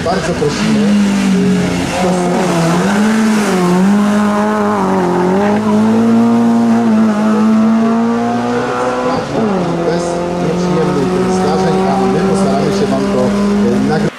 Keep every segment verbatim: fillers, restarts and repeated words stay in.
bardzo prosimy bez nieprzyjemnych zdarzeń, a my postaramy się Wam to nagrać.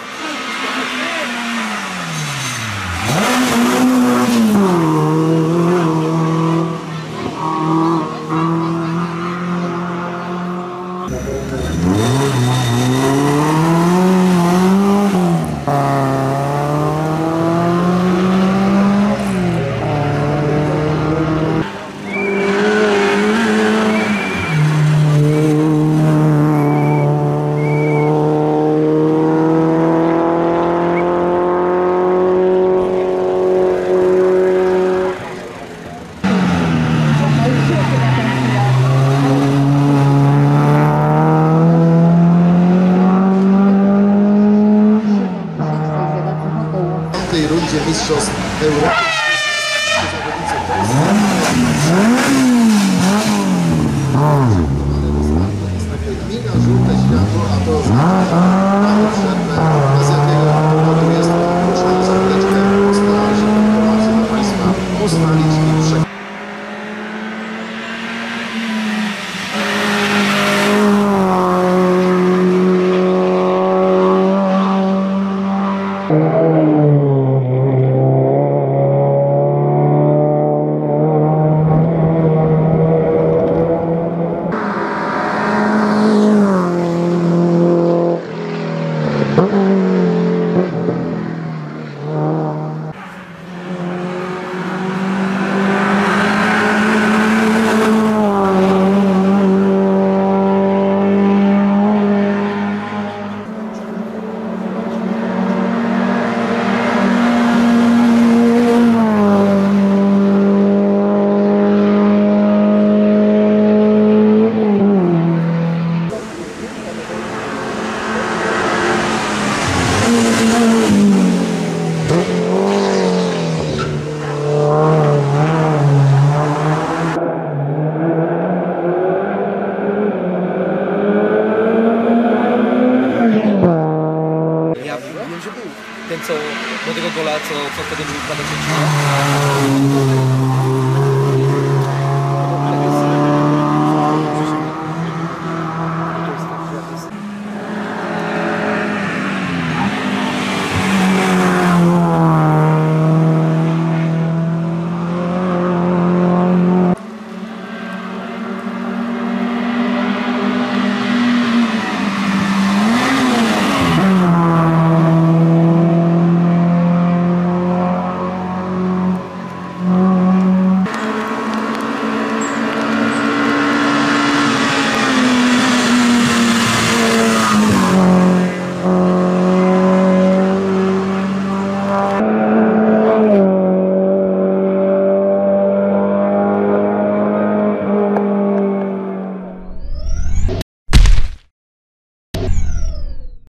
W tej rundzie mistrzostw Europy miga żółte światło, a to mamy przerwę, bez jakiego powodu jest to. Proszę za chwileczkę, postaramy się informacje dla Państwa ustalić i przekazać. Ja wiem, że był ten, co do tego gola, co, co wtedy był wkładał się.